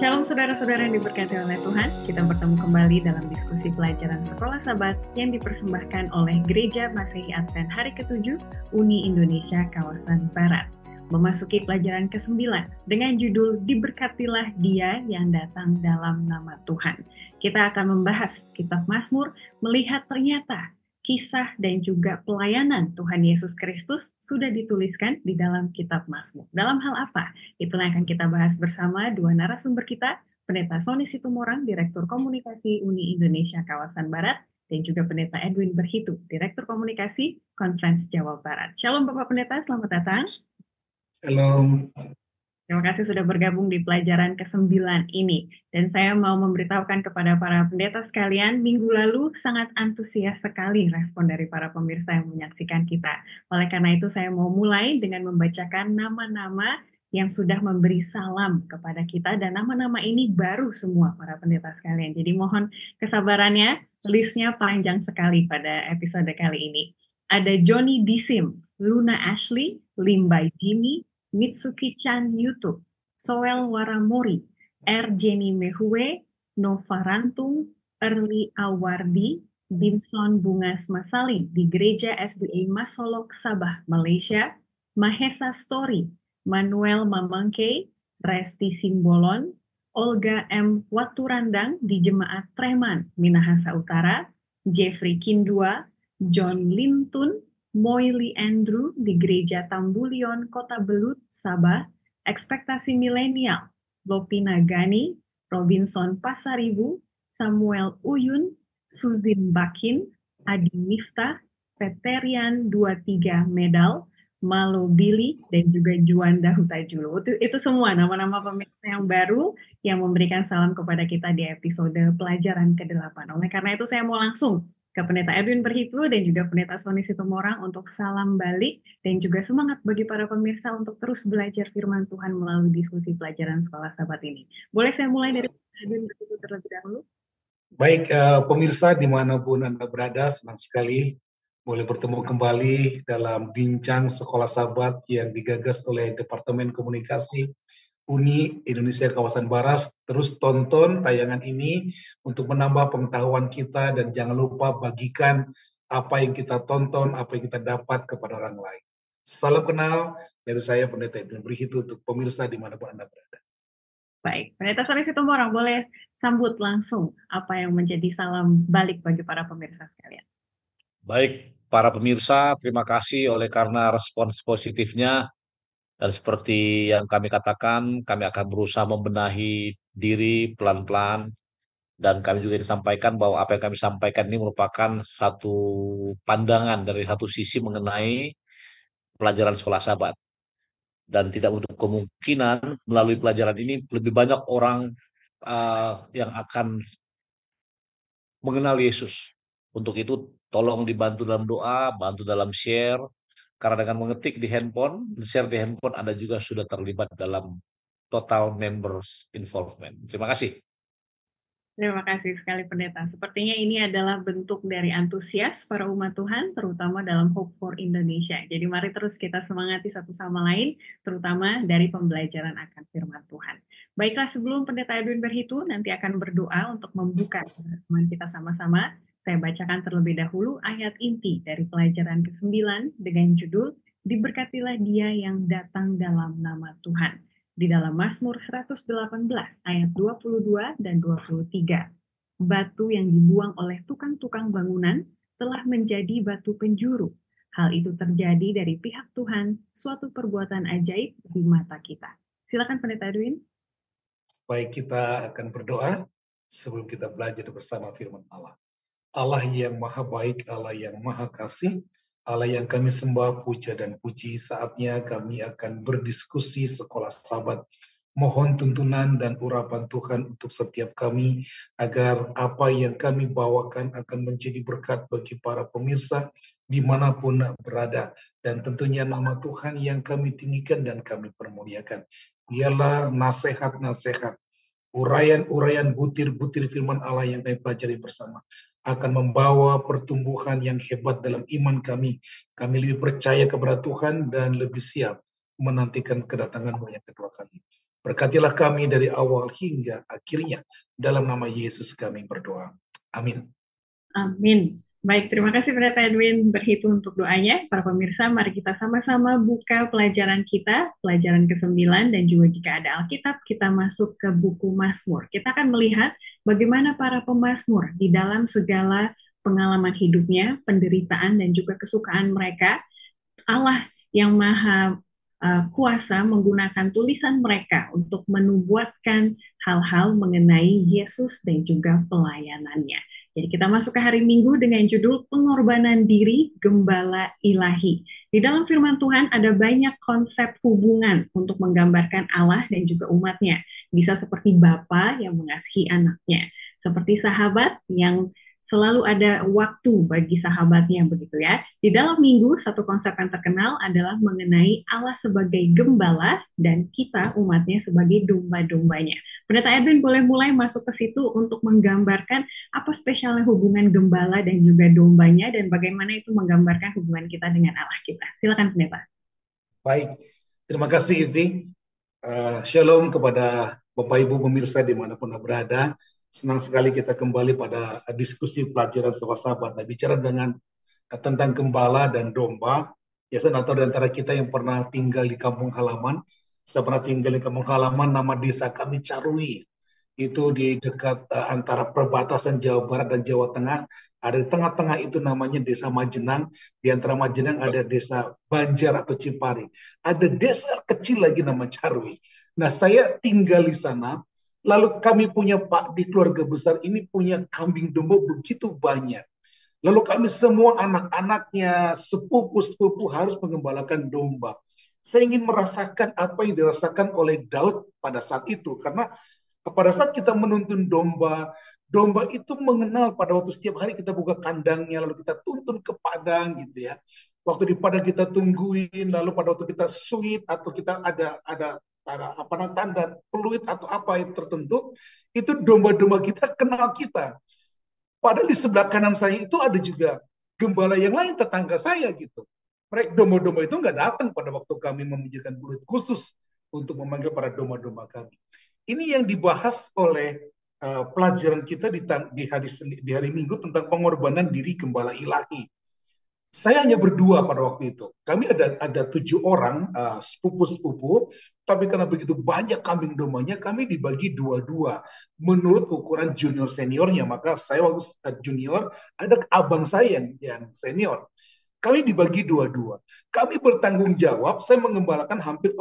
Shalom saudara-saudara yang diberkati oleh Tuhan, kita bertemu kembali dalam diskusi pelajaran Sekolah Sabat yang dipersembahkan oleh Gereja Masehi Advent Hari ke-7 Uni Indonesia Kawasan Barat. Memasuki pelajaran ke-9 dengan judul Diberkatilah Dia yang Datang dalam Nama Tuhan. Kita akan membahas kitab Mazmur, melihat ternyata kisah dan juga pelayanan Tuhan Yesus Kristus sudah dituliskan di dalam kitab Mazmur. Dalam hal apa? Itulah yang akan kita bahas bersama dua narasumber kita, Pendeta Sony Situmorang, Direktur Komunikasi Uni Indonesia Kawasan Barat, dan juga Pendeta Edwin Berhitu, Direktur Komunikasi Conference Jawa Barat. Shalom Bapak Pendeta, selamat datang. Shalom. Terima kasih sudah bergabung di pelajaran ke-9 ini. Dan saya mau memberitahukan kepada para pendeta sekalian, minggu lalu sangat antusias sekali respon dari para pemirsa yang menyaksikan kita. Oleh karena itu saya mau mulai dengan membacakan nama-nama yang sudah memberi salam kepada kita, dan nama-nama ini baru semua para pendeta sekalian. Jadi mohon kesabarannya, listnya panjang sekali pada episode kali ini. Ada Johnny Disim, Luna Ashley, Limbai Jimmy, Mitsuki-chan YouTube, Soel Waramori, R. Jenny Mehue, Nova Rantung, Erli Awardi, Binson Bungas Masali di Gereja SDA Masolok Sabah, Malaysia, Mahesa Story, Manuel Mamangke, Resti Simbolon, Olga M. Waturandang di Jemaat Treman, Minahasa Utara, Jeffrey Kindua, John Lintun, Moily Andrew di Gereja Tambulion, Kota Belut, Sabah, Ekspektasi Milenial, Lopina Gani, Robinson Pasaribu, Samuel Uyun, Suzin Bakin, Adi Miftah, Peterian 23 Medal, Malo Billy, dan juga Juanda Hutajulu. Itu semua nama-nama pemirsa yang baru yang memberikan salam kepada kita di episode pelajaran ke-8. Oleh karena itu saya mau langsung ke Pendeta Edwin Berhitu dan juga Pendeta Sony Situmorang untuk salam balik dan juga semangat bagi para pemirsa untuk terus belajar firman Tuhan melalui diskusi pelajaran Sekolah Sabat ini. Boleh saya mulai dari Pendeta Edwin Berhitu terlebih dahulu? Baik, pemirsa dimanapun Anda berada, senang sekali boleh bertemu kembali dalam bincang Sekolah Sabat yang digagas oleh Departemen Komunikasi Uni Indonesia Kawasan Barat. Terus tonton tayangan ini untuk menambah pengetahuan kita dan jangan lupa bagikan apa yang kita tonton, apa yang kita dapat kepada orang lain. Salam kenal dari saya Pendeta Edwin Berhitu untuk pemirsa dimanapun Anda berada. Baik, Pendeta Sony Situmorang boleh sambut langsung apa yang menjadi salam balik bagi para pemirsa sekalian. Baik, para pemirsa, terima kasih oleh karena respons positifnya. Dan seperti yang kami katakan, kami akan berusaha membenahi diri pelan-pelan. Dan kami juga disampaikan bahwa apa yang kami sampaikan ini merupakan satu pandangan dari satu sisi mengenai pelajaran Sekolah Sabat. Dan tidak untuk kemungkinan melalui pelajaran ini lebih banyak orang yang akan mengenal Yesus. Untuk itu tolong dibantu dalam doa, bantu dalam share. Karena dengan mengetik di handphone, share di handphone, Anda juga sudah terlibat dalam total members involvement. Terima kasih. Terima kasih sekali Pendeta. Sepertinya ini adalah bentuk dari antusias para umat Tuhan, terutama dalam Hope for Indonesia. Jadi mari terus kita semangati satu sama lain, terutama dari pembelajaran akan firman Tuhan. Baiklah, sebelum Pendeta Edwin Berhitu nanti akan berdoa untuk membuka teman kita sama-sama, saya bacakan terlebih dahulu ayat inti dari pelajaran ke-9 dengan judul Diberkatilah Dia yang Datang dalam Nama Tuhan. Di dalam Mazmur 118 ayat 22 dan 23. Batu yang dibuang oleh tukang-tukang bangunan telah menjadi batu penjuru. Hal itu terjadi dari pihak Tuhan, suatu perbuatan ajaib di mata kita. Silakan Pendeta Edwin. Baik, kita akan berdoa sebelum kita belajar bersama firman Allah. Allah yang maha baik, Allah yang maha kasih, Allah yang kami sembah, puja dan puji, saatnya kami akan berdiskusi Sekolah Sabat. Mohon tuntunan dan urapan Tuhan untuk setiap kami, agar apa yang kami bawakan akan menjadi berkat bagi para pemirsa dimanapun berada. Dan tentunya nama Tuhan yang kami tinggikan dan kami permuliakan. Ialah nasihat-nasihat, uraian-uraian butir-butir firman Allah yang kami pelajari bersama akan membawa pertumbuhan yang hebat dalam iman kami. Kami lebih percaya kepada Tuhan dan lebih siap menantikan kedatangan-Mu yang kedua kali. Berkatilah kami dari awal hingga akhirnya. Dalam nama Yesus kami berdoa. Amin. Amin. Baik, terima kasih Pendeta Edwin berhitung untuk doanya. Para pemirsa, mari kita sama-sama buka pelajaran kita, pelajaran ke-9, dan juga jika ada Alkitab, kita masuk ke buku Mazmur. Kita akan melihat bagaimana para pemazmur di dalam segala pengalaman hidupnya, penderitaan, dan juga kesukaan mereka, Allah yang maha kuasa menggunakan tulisan mereka untuk menubuatkan hal-hal mengenai Yesus dan juga pelayanannya. Jadi kita masuk ke hari Minggu dengan judul Pengorbanan Diri Gembala Ilahi. Di dalam firman Tuhan ada banyak konsep hubungan untuk menggambarkan Allah dan juga umatnya. Bisa seperti Bapa yang mengasihi anaknya, seperti sahabat yang selalu ada waktu bagi sahabatnya begitu ya. Di dalam Minggu, satu konsep yang terkenal adalah mengenai Allah sebagai gembala dan kita umatnya sebagai domba-dombanya. Pendeta Edwin boleh mulai masuk ke situ untuk menggambarkan apa spesialnya hubungan gembala dan juga dombanya dan bagaimana itu menggambarkan hubungan kita dengan Allah kita. Silakan Pendeta. Baik, terima kasih Ivi. Shalom kepada Bapak Ibu pemirsa dimanapun berada. Senang sekali kita kembali pada diskusi pelajaran sahabat-sahabat. Nah, bicara tentang gembala dan domba. Ya, saya tahu di antara kita yang pernah tinggal di kampung halaman. Saya pernah tinggal di kampung halaman, nama desa kami Carui. Itu di dekat antara perbatasan Jawa Barat dan Jawa Tengah. Ada di tengah-tengah itu namanya Desa Majenang. Di antara Majenang ada Desa Banjar atau Cipari. Ada desa kecil lagi nama Carui. Nah, saya tinggal di sana. Lalu kami punya Pak di keluarga besar ini punya kambing domba begitu banyak. Lalu kami semua anak-anaknya, sepupu-sepupu harus mengembalakan domba. Saya ingin merasakan apa yang dirasakan oleh Daud pada saat itu. Karena pada saat kita menuntun domba, domba itu mengenal pada waktu setiap hari kita buka kandangnya, lalu kita tuntun ke padang gitu ya. Waktu di padang kita tungguin, lalu pada waktu kita suit atau kita ada apa namanya tanda peluit atau apa yang tertentu, itu domba-domba kita kenal kita. Padahal di sebelah kanan saya itu ada juga gembala yang lain tetangga saya gitu. Mereka domba-domba itu nggak datang pada waktu kami meminjamkan peluit khusus untuk memanggil para domba-domba kami. Ini yang dibahas oleh pelajaran kita di hari Minggu tentang pengorbanan diri gembala ilahi. Saya hanya berdua pada waktu itu. Kami ada 7 orang sepupu-sepupu, tapi karena begitu banyak kambing dombanya, kami dibagi dua-dua menurut ukuran junior seniornya. Maka saya waktu junior, ada abang saya yang senior. Kami dibagi dua-dua. Kami bertanggung jawab, saya mengembalakan hampir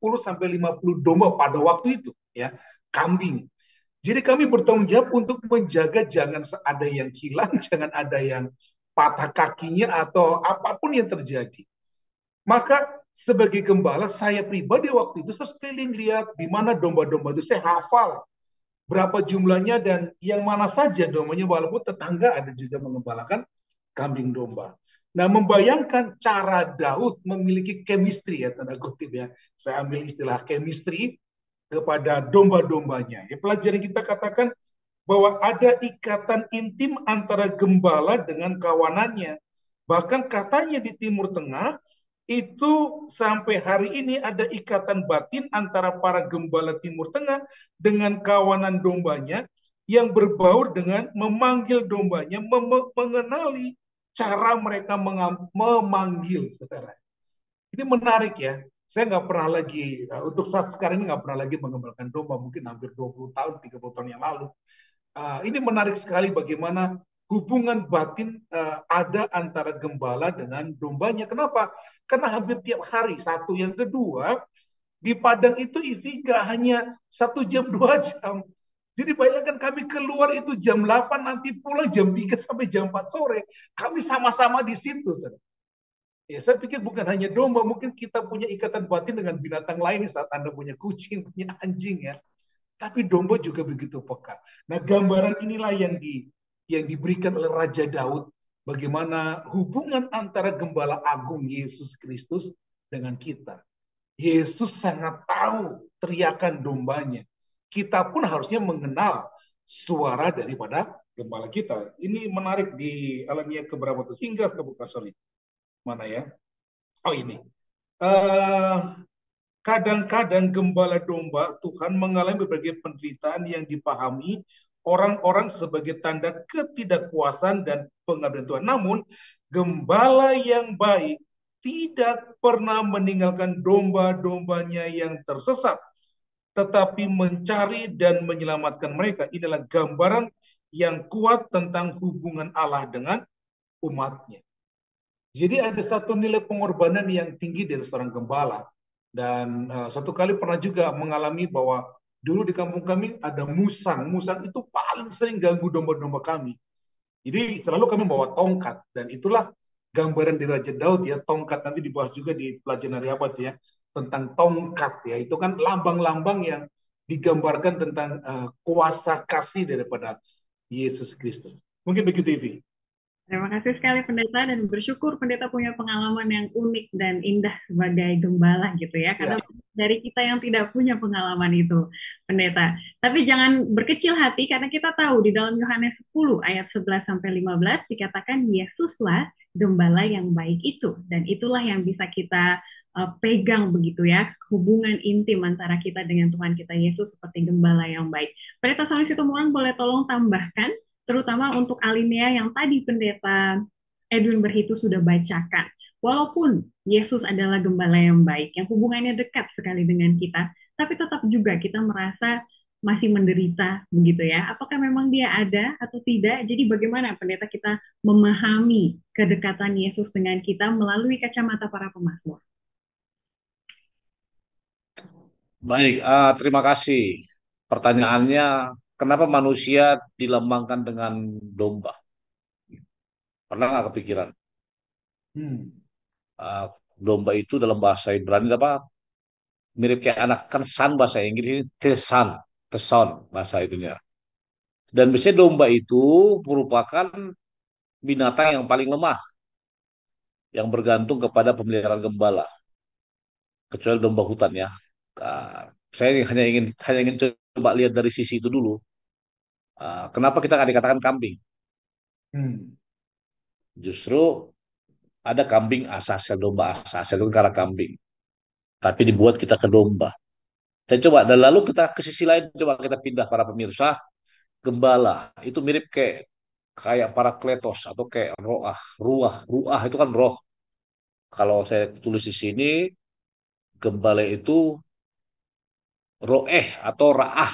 40-50 domba pada waktu itu, ya, kambing. Jadi kami bertanggung jawab untuk menjaga jangan ada yang hilang, jangan ada yang patah kakinya atau apapun yang terjadi. Maka sebagai gembala, saya pribadi waktu itu saya sekeliling lihat di mana domba-domba itu, saya hafal berapa jumlahnya dan yang mana saja dombanya, walaupun tetangga ada juga mengembalakan kambing domba. Nah, membayangkan cara Daud memiliki chemistry ya, tanda kutip ya. Saya ambil istilah chemistry kepada domba-dombanya. Ya, pelajaran kita katakan bahwa ada ikatan intim antara gembala dengan kawanannya. Bahkan katanya di Timur Tengah, itu sampai hari ini ada ikatan batin antara para gembala Timur Tengah dengan kawanan dombanya yang berbaur dengan memanggil dombanya, mengenali cara mereka memanggil, saudara. Ini menarik ya. Saya nggak pernah lagi, untuk saat sekarang ini nggak pernah lagi mengembalakan domba, mungkin hampir 20 tahun, 30 tahun yang lalu. Ini menarik sekali bagaimana hubungan batin ada antara gembala dengan dombanya. Kenapa? Karena hampir tiap hari, satu. Yang kedua, di padang itu Ivi nggak hanya 1 jam, 2 jam. Jadi bayangkan kami keluar itu jam 8, nanti pulang jam 3 sampai jam 4 sore. Kami sama-sama di situ. Ya, saya pikir bukan hanya domba, mungkin kita punya ikatan batin dengan binatang lain saat Anda punya kucing, punya anjing ya. Tapi domba juga begitu peka. Nah, gambaran inilah yang diberikan oleh Raja Daud, bagaimana hubungan antara gembala agung Yesus Kristus dengan kita. Yesus sangat tahu teriakan dombanya. Kita pun harusnya mengenal suara daripada gembala kita. Ini menarik di Alamiah keberapa tuh, hingga ke buka, sorry. Mana ya? Oh, ini. kadang-kadang gembala domba Tuhan mengalami berbagai penderitaan yang dipahami orang-orang sebagai tanda ketidakpuasan dan pengabdian Tuhan. Namun, gembala yang baik tidak pernah meninggalkan domba-dombanya yang tersesat, tetapi mencari dan menyelamatkan mereka. Inilah gambaran yang kuat tentang hubungan Allah dengan umatnya. Jadi ada satu nilai pengorbanan yang tinggi dari seorang gembala. Dan satu kali pernah juga mengalami bahwa dulu di kampung kami ada musang. Musang itu paling sering ganggu domba-domba kami. Jadi selalu kami bawa tongkat. Dan itulah gambaran di Raja Daud ya. Tongkat nanti dibahas juga di pelajaran hari Abad ya. Tentang tongkat ya. Itu kan lambang-lambang yang digambarkan tentang kuasa kasih daripada Yesus Kristus. Mungkin begitu, Ivi. Terima kasih sekali Pendeta, dan bersyukur Pendeta punya pengalaman yang unik dan indah sebagai gembala gitu ya. Karena dari kita yang tidak punya pengalaman itu, Pendeta. Tapi jangan berkecil hati karena kita tahu di dalam Yohanes 10 ayat 11 sampai 15 dikatakan Yesuslah gembala yang baik itu, dan itulah yang bisa kita pegang begitu ya, hubungan intim antara kita dengan Tuhan kita Yesus seperti gembala yang baik. Pendeta Sony Situmorang boleh tolong tambahkan terutama untuk alinea yang tadi Pendeta Edwin Berhitu sudah bacakan. Walaupun Yesus adalah gembala yang baik, yang hubungannya dekat sekali dengan kita, tapi tetap juga kita merasa masih menderita, begitu ya. Apakah memang dia ada atau tidak? Jadi bagaimana Pendeta kita memahami kedekatan Yesus dengan kita melalui kacamata para pemazmur? Baik, terima kasih. Pertanyaannya, kenapa manusia dilambangkan dengan domba? Pernah nggak kepikiran? Uh, Domba itu dalam bahasa Ibrani apa? Mirip kayak anak kan san bahasa Inggris ini tesan bahasa itunya. Dan biasanya domba itu merupakan binatang yang paling lemah, yang bergantung kepada pemeliharaan gembala, kecuali domba hutan ya. Saya hanya ingin coba lihat dari sisi itu dulu. Kenapa kita nggak dikatakan kambing? Justru ada kambing asasnya, domba asasnya itu karena kambing. Tapi dibuat kita ke domba. Saya coba, dan lalu kita ke sisi lain, coba kita pindah para pemirsa, gembala. Itu mirip kayak Parakletos atau kayak ruah itu kan roh. Kalau saya tulis di sini, gembala itu roeh atau raah.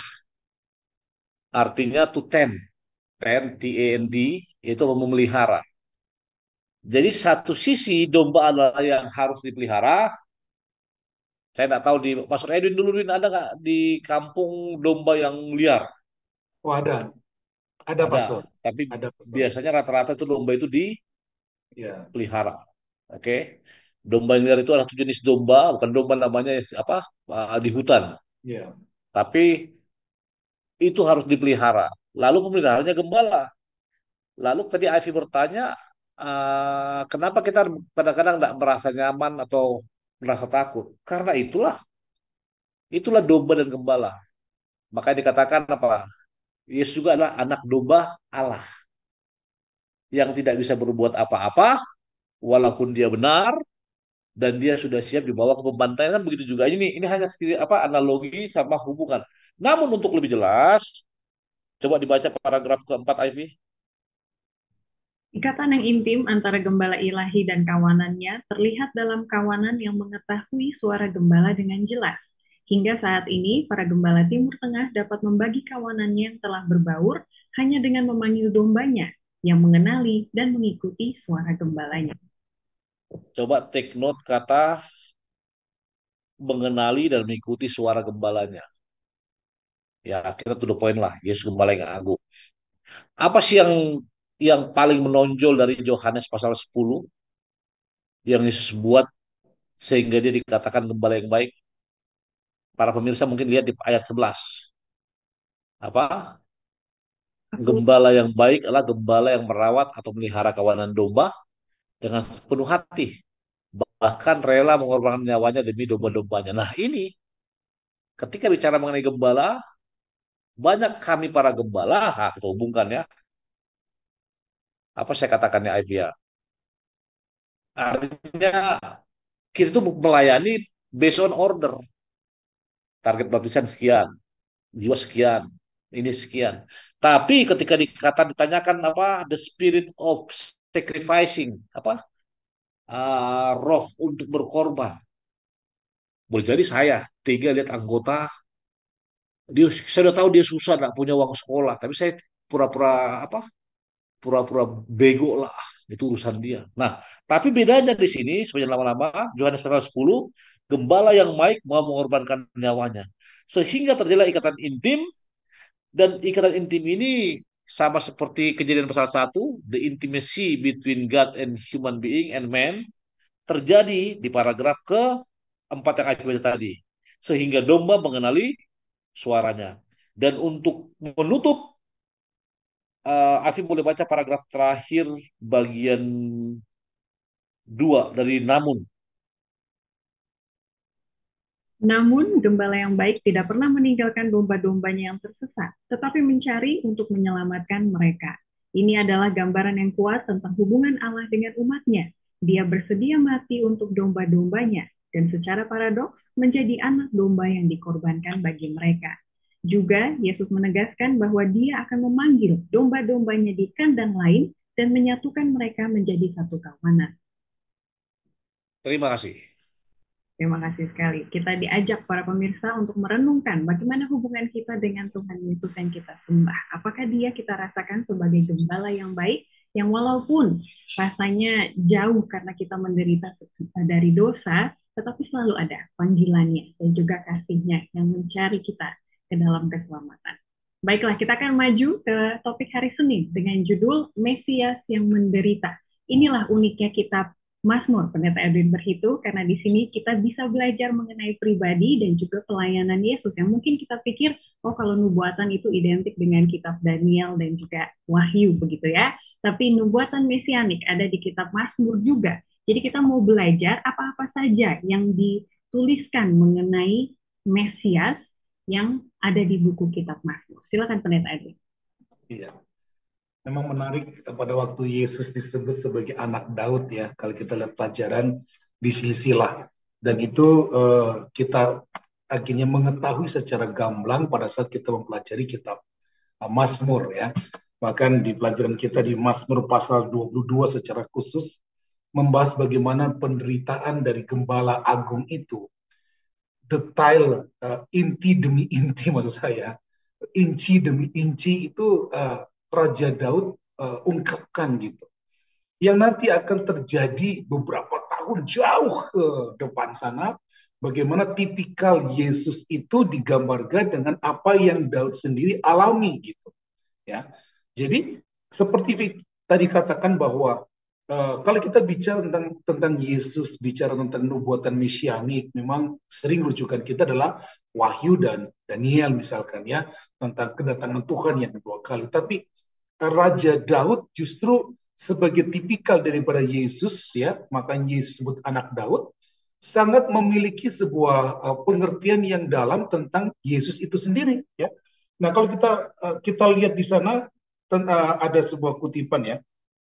Artinya to tend, T-E-N-D, itu memelihara. Jadi satu sisi domba adalah yang harus dipelihara. Saya tidak tahu di Pastor Edwin dulu ada nggak di kampung domba yang liar? Oh, ada Ada, Pastor. tapi Ada Pastor. biasanya rata-rata itu domba itu Ya. dipelihara. Oke, domba yang liar itu adalah satu jenis domba, bukan domba namanya apa di hutan. Ya. Tapi itu harus dipelihara. Lalu pemeliharaannya gembala. Lalu tadi Ivy bertanya, kenapa kita kadang-kadang tidak merasa nyaman atau merasa takut? Karena itulah domba dan gembala. Makanya dikatakan apa? Yesus juga adalah anak domba Allah yang tidak bisa berbuat apa-apa, walaupun dia benar dan dia sudah siap dibawa ke pembantaian, kan begitu juga. Ini hanya sedikit analogi sama hubungan. Namun untuk lebih jelas, coba dibaca paragraf keempat, Ivy. Ikatan yang intim antara gembala ilahi dan kawanannya terlihat dalam kawanan yang mengetahui suara gembala dengan jelas. Hingga saat ini, para gembala Timur Tengah dapat membagi kawanannya yang telah berbaur hanya dengan memanggil dombanya yang mengenali dan mengikuti suara gembalanya. Coba take note kata mengenali dan mengikuti suara gembalanya. Ya, kita to the point lah. Yesus gembala yang agung. Apa sih yang paling menonjol dari Yohanes pasal 10 yang Yesus buat sehingga dia dikatakan gembala yang baik? Para pemirsa mungkin lihat di ayat 11. Apa? Gembala yang baik adalah gembala yang merawat atau melihara kawanan domba dengan sepenuh hati. Bahkan rela mengorbankan nyawanya demi domba-dombanya. Nah ini, ketika bicara mengenai gembala, banyak kami para gembala, kita hubungkan ya. Apa saya katakannya, Ivia? Artinya, kita itu melayani based on order. target baptisan sekian, jiwa sekian, ini sekian. Tapi ketika ditanyakan apa the spirit of sacrificing, apa roh untuk berkorban, boleh jadi saya tiga lihat anggota dia, saya udah tahu dia susah nggak punya uang sekolah, tapi saya pura-pura apa pura-pura bego lah, itu urusan dia. Nah, tapi bedanya di sini sepanjang lama-lama Yohanes pasal 10, gembala yang baik mau mengorbankan nyawanya sehingga terjadilah ikatan intim, dan ikatan intim ini sama seperti Kejadian pasal 1, the intimacy between God and human being and man terjadi di paragraf keempat yang aku baca tadi, sehingga domba mengenali suaranya. Dan untuk menutup, Afi boleh baca paragraf terakhir bagian 2 dari namun. Namun, gembala yang baik tidak pernah meninggalkan domba-dombanya yang tersesat, tetapi mencari untuk menyelamatkan mereka. Ini adalah gambaran yang kuat tentang hubungan Allah dengan umatnya. Dia bersedia mati untuk domba-dombanya, dan secara paradoks menjadi anak domba yang dikorbankan bagi mereka. Juga, Yesus menegaskan bahwa dia akan memanggil domba-dombanya di kandang lain dan menyatukan mereka menjadi satu kawanan. Terima kasih. Terima kasih sekali. Kita diajak para pemirsa untuk merenungkan bagaimana hubungan kita dengan Tuhan Yesus yang kita sembah. Apakah dia kita rasakan sebagai gembala yang baik, yang walaupun rasanya jauh karena kita menderita dari dosa, tetapi selalu ada panggilannya dan juga kasihnya yang mencari kita ke dalam keselamatan. Baiklah, kita akan maju ke topik hari Senin dengan judul Mesias yang menderita. Inilah uniknya kitab Mazmur, Pendeta Edwin Berhitu, karena di sini kita bisa belajar mengenai pribadi dan juga pelayanan Yesus yang mungkin kita pikir, oh kalau nubuatan itu identik dengan kitab Daniel dan juga Wahyu begitu ya. Tapi nubuatan mesianik ada di kitab Mazmur juga. Jadi kita mau belajar apa-apa saja yang dituliskan mengenai Mesias yang ada di buku kitab Mazmur. Silakan Pendeta Edwin. Iya. Memang menarik pada waktu Yesus disebut sebagai anak Daud ya, kalau kita lihat pelajaran di silsilah. Dan itu kita akhirnya mengetahui secara gamblang pada saat kita mempelajari kitab Mazmur ya. Bahkan di pelajaran kita di Mazmur pasal 22 secara khusus membahas bagaimana penderitaan dari gembala agung itu. Detail, inti demi inti maksud saya, inci demi inci itu Raja Daud ungkapkan gitu. Yang nanti akan terjadi beberapa tahun jauh ke depan sana, bagaimana tipikal Yesus itu digambarkan dengan apa yang Daud sendiri alami gitu. Ya, jadi seperti tadi katakan bahwa kalau kita bicara tentang Yesus, bicara tentang nubuatan mesianik, memang sering rujukan kita adalah Wahyu dan Daniel misalkan ya, tentang kedatangan Tuhan yang kedua kali. Tapi Raja Daud justru sebagai tipikal daripada Yesus ya, makanya Yesus disebut anak Daud, sangat memiliki sebuah pengertian yang dalam tentang Yesus itu sendiri ya. Nah, kalau kita lihat di sana ada sebuah kutipan ya.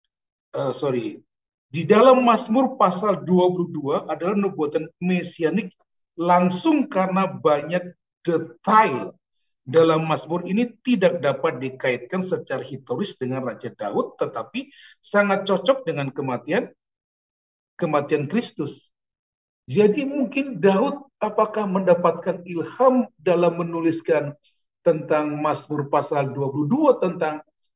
Di dalam Mazmur pasal 22 adalah nubuatan mesianik langsung karena banyak detail dalam Mazmur ini tidak dapat dikaitkan secara historis dengan Raja Daud, tetapi sangat cocok dengan kematian Kristus. Jadi mungkin Daud apakah mendapatkan ilham dalam menuliskan tentang Mazmur pasal 22 tentang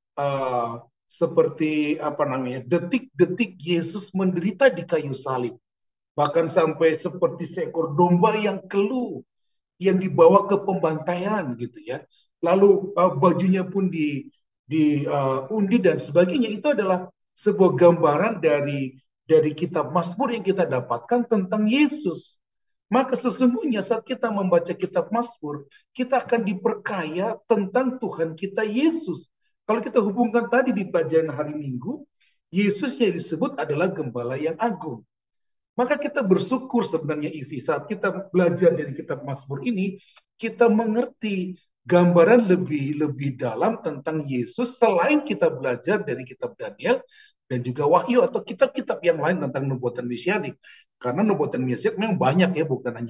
seperti detik-detik Yesus menderita di kayu salib, bahkan sampai seperti seekor domba yang keluh yang dibawa ke pembantaian gitu ya, lalu bajunya pun diundi dan sebagainya. Itu adalah sebuah gambaran dari kitab Mazmur yang kita dapatkan tentang Yesus. Maka sesungguhnya saat kita membaca kitab Mazmur, kita akan diperkaya tentang Tuhan kita Yesus. Kalau kita hubungkan tadi di pelajaran hari Minggu, Yesus yang disebut adalah gembala yang agung. Maka kita bersyukur sebenarnya Ivi, saat kita belajar dari kitab Mazmur ini, kita mengerti gambaran lebih dalam tentang Yesus selain kita belajar dari kitab Daniel dan juga Wahyu atau kitab-kitab yang lain tentang nubuatan mesianik. Karena nubuatan mesianik memang banyak ya, bukan hanya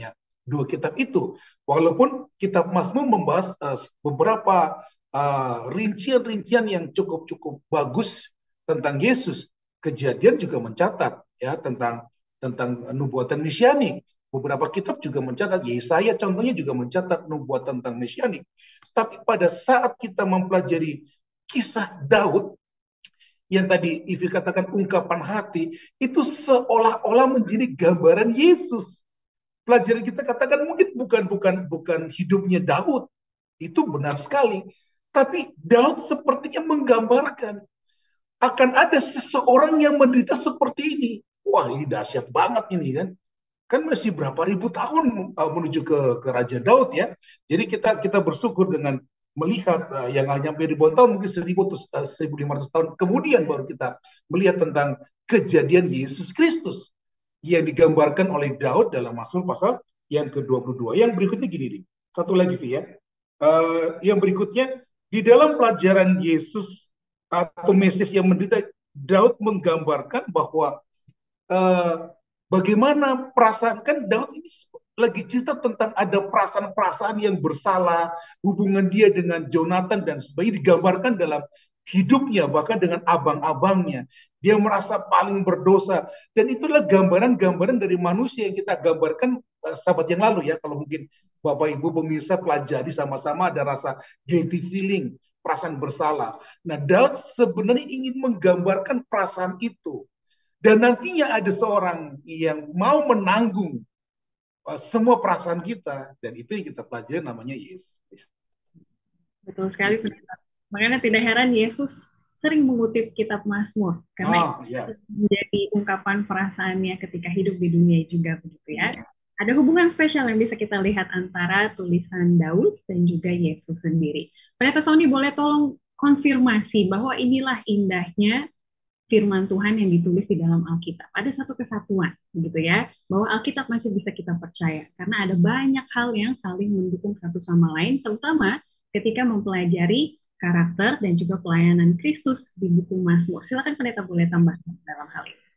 dua kitab itu. Walaupun kitab Mazmur membahas beberapa rincian-rincian yang cukup-cukup bagus tentang Yesus. Kejadian juga mencatat ya tentang nubuatan mesianik. Beberapa kitab juga mencatat, Yesaya contohnya juga mencatat nubuatan tentang mesianik. Tapi pada saat kita mempelajari kisah Daud, yang tadi Ivi katakan ungkapan hati, itu seolah-olah menjadi gambaran Yesus. Pelajaran kita katakan mungkin bukan hidupnya Daud, itu benar sekali. Tapi Daud sepertinya menggambarkan akan ada seseorang yang menderita seperti ini. Wah, ini dahsyat banget ini kan. Kan masih berapa ribu tahun menuju ke Raja Daud ya. Jadi kita bersyukur dengan melihat yang hanya ribuan tahun, mungkin 1.500 tahun kemudian baru kita melihat tentang kejadian Yesus Kristus yang digambarkan oleh Daud dalam Mazmur pasal yang ke-22. Yang berikutnya gini nih. Satu lagi Vi ya. Yang berikutnya di dalam pelajaran Yesus atau Mesias yang menderita, Daud menggambarkan bahwa bagaimana perasaan, kan Daud ini lagi cerita tentang ada perasaan-perasaan yang bersalah, hubungan dia dengan Jonathan dan sebagainya digambarkan dalam hidupnya, bahkan dengan abang-abangnya. Dia merasa paling berdosa. Dan itulah gambaran-gambaran dari manusia yang kita gambarkan sahabat yang lalu ya. Kalau mungkin Bapak Ibu pemirsa pelajari sama-sama, ada rasa guilty feeling, perasaan bersalah. Nah, Daud sebenarnya ingin menggambarkan perasaan itu. Dan nantinya ada seorang yang mau menanggung semua perasaan kita. Dan itu yang kita pelajari namanya Yesus Kristus. Betul sekali. Makanya tidak heran Yesus sering mengutip kitab Mazmur. Karena itu menjadi ungkapan perasaannya ketika hidup di dunia juga begitu ya. Ada hubungan spesial yang bisa kita lihat antara tulisan Daud dan juga Yesus sendiri. Pendeta Sony boleh tolong konfirmasi bahwa inilah indahnya firman Tuhan yang ditulis di dalam Alkitab. Ada satu kesatuan, begitu ya, bahwa Alkitab masih bisa kita percaya. Karena ada banyak hal yang saling mendukung satu sama lain, terutama ketika mempelajari karakter dan juga pelayanan Kristus di buku Mazmur. Silakan pendeta boleh tambahkan dalam hal ini.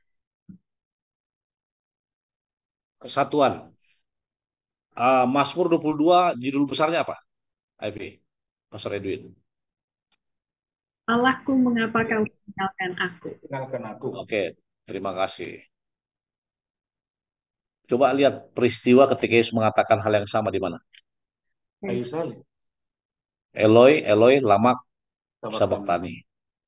Kesatuan. Mazmur 22 judul besarnya apa? Ivy, Pastor Edwin. Allahku, mengapa kau tinggalkan aku? Tinggalkan aku. Oke, terima kasih. Coba lihat peristiwa ketika Yesus mengatakan hal yang sama di mana? Kayu salib. Eloi, Eloi, lama sabachthani.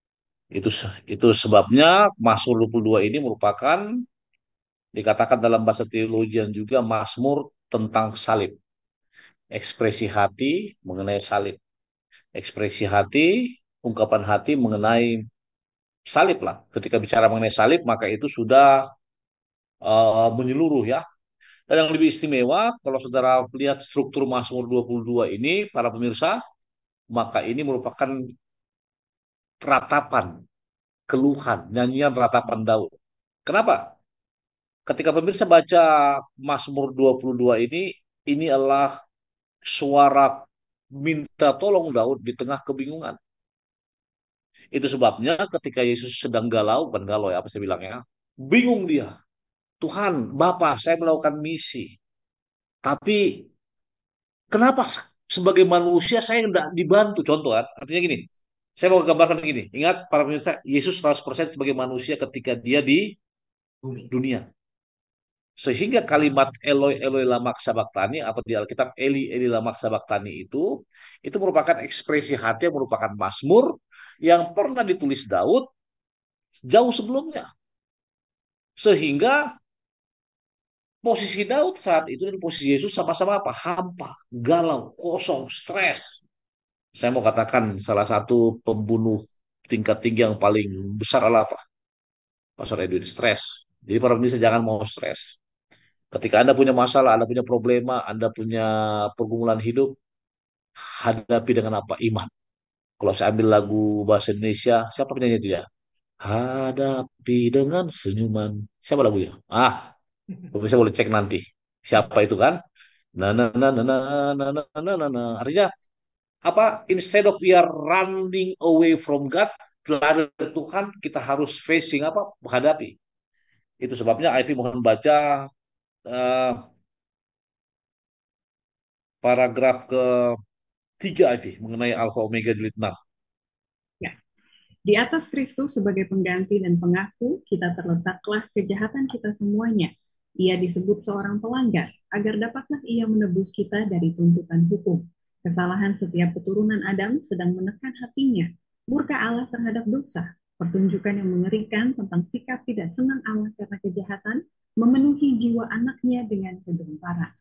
Itu sebabnya Mazmur 22 ini merupakan, dikatakan dalam bahasa teologian juga, Mazmur tentang salib. Ekspresi hati mengenai salib. Ekspresi hati, ungkapan hati mengenai salib lah. Ketika bicara mengenai salib, maka itu sudah menyeluruh ya. Dan yang lebih istimewa, kalau saudara lihat struktur Mazmur 22 ini, para pemirsa, maka ini merupakan ratapan, keluhan, nyanyian ratapan Daud. Kenapa? Ketika pemirsa baca Mazmur 22 ini adalah suara minta tolong Daud di tengah kebingungan. Itu sebabnya ketika Yesus sedang galau, bukan galau ya, apa saya bilangnya, bingung dia. Tuhan, Bapa, saya melakukan misi. Tapi kenapa sebagai manusia saya tidak dibantu? Contoh kan, artinya gini, saya mau gambarkan gini. Ingat para pemirsa, Yesus 100% sebagai manusia ketika dia di dunia. Sehingga kalimat Eloi Eloi lama sabachthani atau di Alkitab Eli Eli lama sabachthani itu merupakan ekspresi hati yang merupakan mazmur yang pernah ditulis Daud jauh sebelumnya. Sehingga posisi Daud saat itu dan posisi Yesus sama-sama apa? Hampa, galau, kosong, stres. Saya mau katakan salah satu pembunuh tingkat tinggi yang paling besar adalah apa? Pastor Edwin, stres. Jadi para pemirsa jangan mau stres. Ketika Anda punya masalah, Anda punya problema, Anda punya pergumulan hidup, hadapi dengan apa? Iman. Kalau saya ambil lagu bahasa Indonesia, siapa penyanyi itu ya? Hadapi dengan senyuman. Siapa lagunya? Bisa boleh cek nanti. Siapa itu kan? Nah, nah, nah, nah, nah, nah, nah, nah, nah, nah. Artinya apa? Instead of we are running away from God, lari dari Tuhan, kita harus facing apa? Menghadapi. Itu sebabnya Ivy mohon baca paragraf ketiga, Ivy, mengenai Alfa Omega jilid 6. Ya. Di atas Kristus sebagai pengganti dan pengaku, kita terletaklah kejahatan kita semuanya. Ia disebut seorang pelanggar, agar dapatlah ia menebus kita dari tuntutan hukum. Kesalahan setiap keturunan Adam sedang menekan hatinya. Murka Allah terhadap dosa, pertunjukan yang mengerikan tentang sikap tidak senang Allah karena kejahatan, memenuhi jiwa anaknya dengan kegentaran.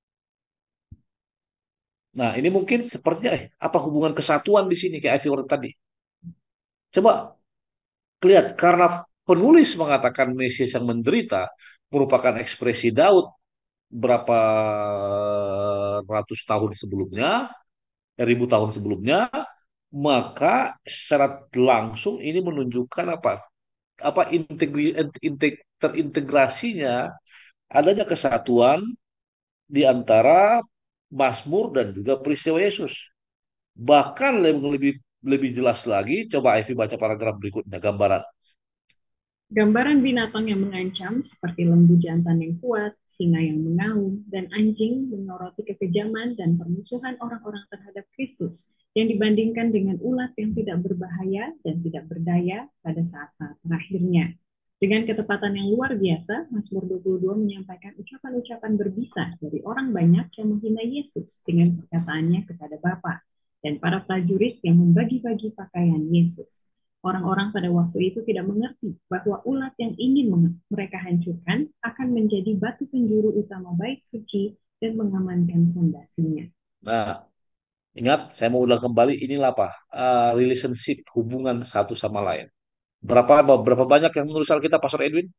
Nah, ini mungkin sepertinya, apa hubungan kesatuan di sini kayak Ivy tadi? Coba lihat, karena penulis mengatakan Mesias yang menderita merupakan ekspresi Daud berapa ratus tahun sebelumnya, ribu tahun sebelumnya, maka secara langsung ini menunjukkan apa terintegrasinya adanya kesatuan di antara Mazmur dan juga peristiwa Yesus. Bahkan lebih lebih jelas lagi, coba Ivy baca paragraf berikutnya, gambaran. Gambaran binatang yang mengancam seperti lembu jantan yang kuat, singa yang mengaum, dan anjing menyoroti kekejaman dan permusuhan orang-orang terhadap Kristus yang dibandingkan dengan ulat yang tidak berbahaya dan tidak berdaya pada saat-saat terakhirnya. Dengan ketepatan yang luar biasa, Mazmur 22 menyampaikan ucapan-ucapan berbisa dari orang banyak yang menghina Yesus dengan perkataannya kepada Bapa dan para prajurit yang membagi-bagi pakaian Yesus. Orang-orang pada waktu itu tidak mengerti bahwa ulat yang ingin mereka hancurkan akan menjadi batu penjuru utama bait suci dan mengamankan fondasinya. Nah, ingat, saya mau ulang kembali, inilah apa? Relationship, hubungan satu sama lain. Berapa banyak yang menulis Alkitab, Pastor Edwin?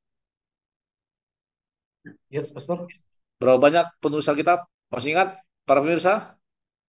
Yes, Pastor. Berapa banyak penulis Alkitab? Masih ingat, para pemirsa?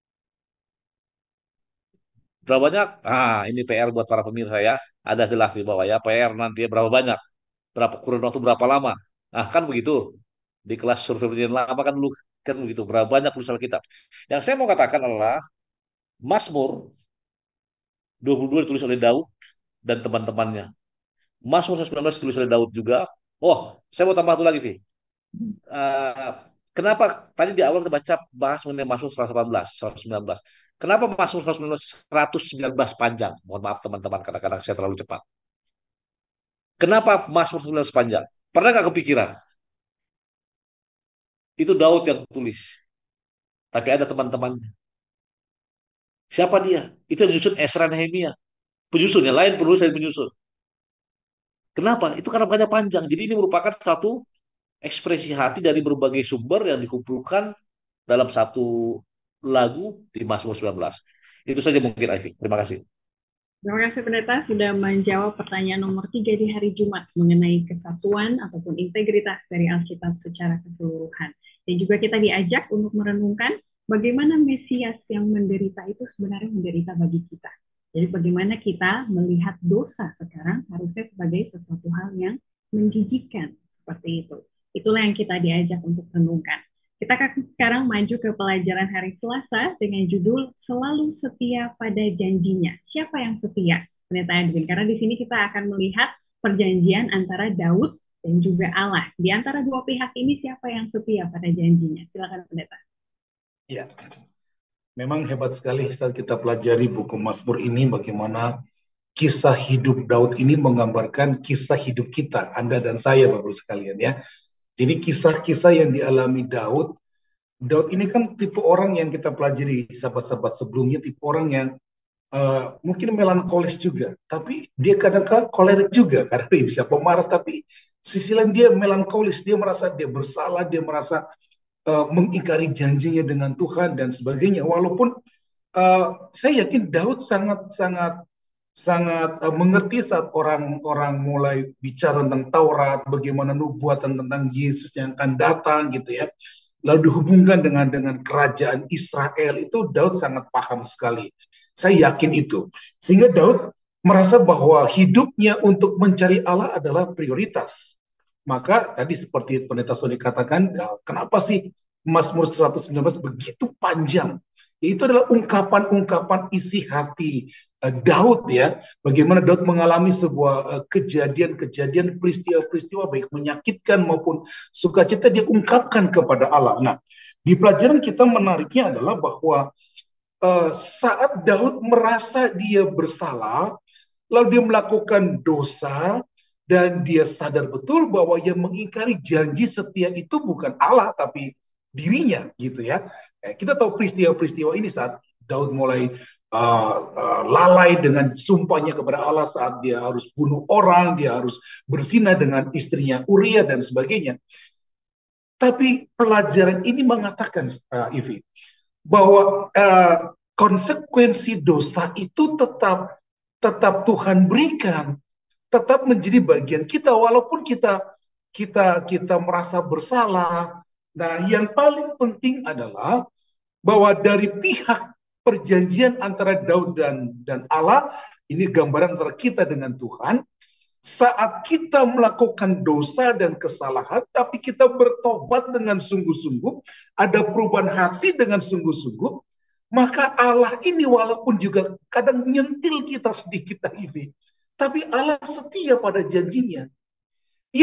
Berapa banyak? Ini PR buat para pemirsa ya. Ada jelas di bawah ya, PR nanti ya, berapa banyak? Kurun waktu berapa lama? Kan begitu. Di kelas survei penelitian lama kan dulu kan begitu. Berapa banyak tulis Alkitab? Yang saya mau katakan adalah Mazmur 22 ditulis oleh Daud dan teman-temannya. Mazmur 19 ditulis oleh Daud juga. Oh, saya mau tambah satu lagi, Vi. Eh, Kenapa tadi di awal kita bahas mengenai Mazmur 118, 119. Kenapa Mazmur 119 panjang? Mohon maaf teman-teman, kadang-kadang saya terlalu cepat. Kenapa Mazmur 119 panjang? Pernah nggak kepikiran? Itu Daud yang tulis. Tapi ada teman-temannya. Siapa dia? Itu yang menyusun Esra Nehemia. Penyusun, yang lain penulis dan penyusun. Kenapa? Itu karena makanya panjang. Jadi ini merupakan satu ekspresi hati dari berbagai sumber yang dikumpulkan dalam satu lagu di Mazmur 19. Itu saja mungkin, Ivy. Terima kasih. Terima kasih Pendeta sudah menjawab pertanyaan nomor 3 di hari Jumat mengenai kesatuan ataupun integritas dari Alkitab secara keseluruhan. Dan juga kita diajak untuk merenungkan bagaimana Mesias yang menderita itu sebenarnya menderita bagi kita. Jadi bagaimana kita melihat dosa sekarang harusnya sebagai sesuatu hal yang menjijikkan seperti itu. Itulah yang kita diajak untuk renungkan. Kita sekarang maju ke pelajaran hari Selasa dengan judul Selalu Setia pada Janjinya. Siapa yang setia? Pendeta Edwin. Karena di sini kita akan melihat perjanjian antara Daud dan juga Allah. Di antara dua pihak ini siapa yang setia pada janjinya? Silakan Pendeta. Ya, memang hebat sekali saat kita pelajari buku Mazmur ini bagaimana kisah hidup Daud ini menggambarkan kisah hidup kita, Anda dan saya Bapak sekalian ya. Jadi kisah-kisah yang dialami Daud ini kan tipe orang yang kita pelajari sahabat-sahabat sebelumnya, tipe orang yang mungkin melankolis juga, tapi dia kadang-kadang kolerik juga, karena dia bisa pemarah, tapi sisi lain dia melankolis, dia merasa dia bersalah, dia merasa mengingkari janjinya dengan Tuhan dan sebagainya. Walaupun saya yakin Daud sangat mengerti saat orang-orang mulai bicara tentang Taurat, bagaimana nubuatan tentang Yesus yang akan datang gitu ya. Lalu dihubungkan dengan kerajaan Israel, itu Daud sangat paham sekali. Saya yakin itu. Sehingga Daud merasa bahwa hidupnya untuk mencari Allah adalah prioritas. Maka tadi seperti Pendeta Sony katakan, kenapa sih Mazmur 119 begitu panjang. Itu adalah ungkapan-ungkapan isi hati Daud ya. Bagaimana Daud mengalami sebuah kejadian-kejadian, peristiwa-peristiwa baik menyakitkan maupun sukacita dia ungkapkan kepada Allah. Nah, di pelajaran kita menariknya adalah bahwa saat Daud merasa dia bersalah, lalu dia melakukan dosa, dan dia sadar betul bahwa yang mengingkari janji setia itu bukan Allah, tapi dirinya, gitu ya. Kita tahu peristiwa-peristiwa ini saat Daud mulai lalai dengan sumpahnya kepada Allah saat dia harus bunuh orang, dia harus berzina dengan istrinya Uria dan sebagainya. Tapi pelajaran ini mengatakan, Ivi, bahwa konsekuensi dosa itu tetap Tuhan berikan, tetap menjadi bagian kita walaupun kita merasa bersalah. Nah, yang paling penting adalah bahwa dari pihak perjanjian antara Daud dan Allah, ini gambaran antara kita dengan Tuhan. Saat kita melakukan dosa dan kesalahan, tapi kita bertobat dengan sungguh-sungguh, ada perubahan hati dengan sungguh-sungguh, maka Allah ini walaupun juga kadang nyentil kita sedikit, tapi Allah setia pada janjinya. Ia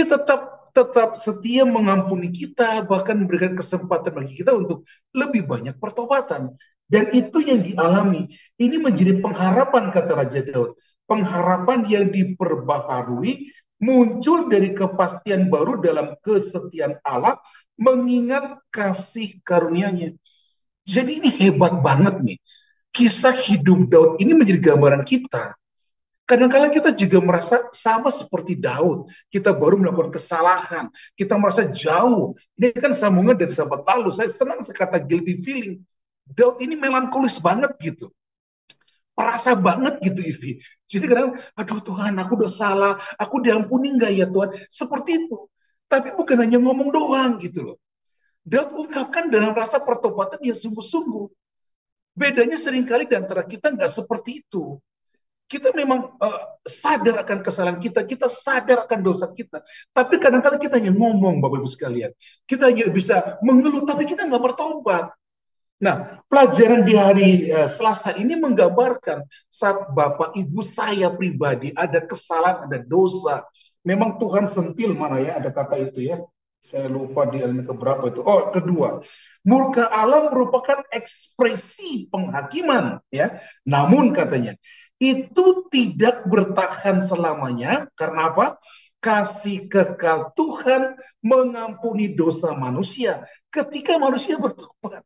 tetap setia mengampuni kita, bahkan memberikan kesempatan bagi kita untuk lebih banyak pertobatan. Dan itu yang dialami. Ini menjadi pengharapan, kata Raja Daud. Pengharapan yang diperbaharui, muncul dari kepastian baru dalam kesetiaan Allah, mengingat kasih karunia-Nya. Jadi ini hebat banget nih. Kisah hidup Daud ini menjadi gambaran kita. Kadang-kadang kita juga merasa sama seperti Daud. Kita baru melakukan kesalahan. Kita merasa jauh. Ini kan sambungan dari sahabat lalu. Saya senang sekata guilty feeling. Daud ini melankolis banget gitu. Perasa banget gitu, Ivi. Jadi kadang, aduh Tuhan, aku udah salah. Aku diampuni nggak ya Tuhan? Seperti itu. Tapi bukan hanya ngomong doang gitu loh. Daud ungkapkan dalam rasa pertobatan yang sungguh-sungguh. Bedanya seringkali di antara kita nggak seperti itu. Kita memang sadar akan kesalahan kita sadar akan dosa kita. Tapi kadang-kadang kita hanya ngomong, Bapak Ibu sekalian. Kita hanya bisa mengeluh, tapi kita nggak bertobat. Nah, pelajaran di hari Selasa ini menggambarkan saat Bapak Ibu saya pribadi ada kesalahan, ada dosa. Memang Tuhan sentil, mana ya ada kata itu ya. Saya lupa di ayat keberapa itu. Oh, kedua. Murka Allah merupakan ekspresi penghakiman ya. Namun katanya itu tidak bertahan selamanya. Karena apa? Kasih kekal Tuhan mengampuni dosa manusia ketika manusia bertobat.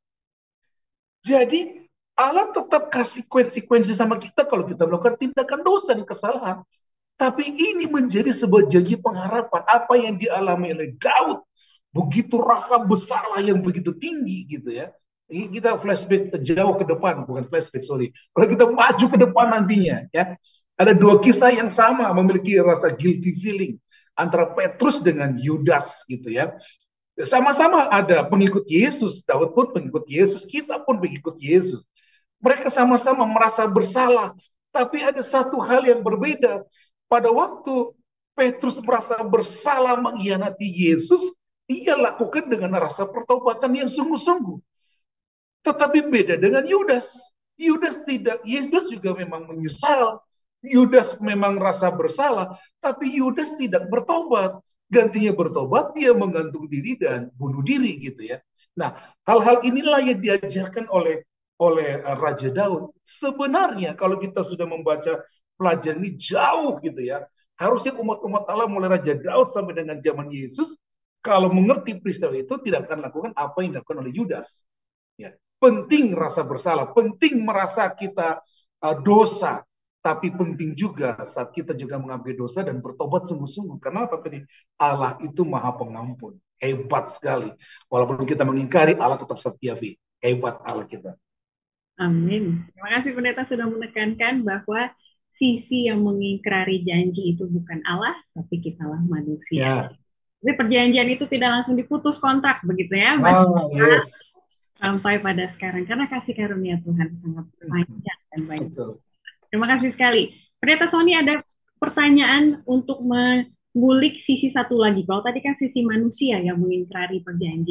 Jadi Allah tetap kasih konsekuensi sama kita kalau kita melakukan tindakan dosa dan kesalahan. Tapi ini menjadi sebuah janji pengharapan. Apa yang dialami oleh Daud, begitu rasa bersalah yang begitu tinggi gitu ya. Ini kita flashback jauh ke depan, bukan flashback, sorry. Kalau kita maju ke depan nantinya ya. Ada dua kisah yang sama memiliki rasa guilty feeling antara Petrus dengan Yudas gitu ya. Sama-sama ada pengikut Yesus, Daud pun pengikut Yesus, kita pun pengikut Yesus. Mereka sama-sama merasa bersalah, tapi ada satu hal yang berbeda. Pada waktu Petrus merasa bersalah mengkhianati Yesus, ia lakukan dengan rasa pertobatan yang sungguh-sungguh. Tetapi beda dengan Yudas. Yudas tidak, Yudas juga memang menyesal. Yudas memang rasa bersalah, tapi Yudas tidak bertobat. Gantinya bertobat, dia menggantung diri dan bunuh diri gitu ya. Nah, hal-hal inilah yang diajarkan oleh Raja Daud. Sebenarnya kalau kita sudah membaca pelajaran ini jauh gitu ya, harusnya umat-umat Allah mulai Raja Daud sampai dengan zaman Yesus, kalau mengerti peristiwa itu tidak akan lakukan apa yang dilakukan oleh Yudas. Ya. Penting rasa bersalah, penting merasa kita dosa, tapi penting juga saat kita juga mengambil dosa dan bertobat sungguh-sungguh. Kenapa tadi? Allah itu maha pengampun. Hebat sekali. Walaupun kita mengingkari, Allah tetap setia. Hebat Allah kita. Amin. Terima kasih pendeta sudah menekankan bahwa sisi yang mengingkari janji itu bukan Allah, tapi kitalah manusia. Ya. Jadi perjanjian itu tidak langsung diputus kontrak begitu ya, Mas. Yes. Sampai pada sekarang karena kasih karunia Tuhan sangat panjang dan baik. Betul. Terima kasih sekali. Pendeta Sony ada pertanyaan untuk mengulik sisi satu lagi. Kalau tadi kan sisi manusia yang mengingkari perjanjian,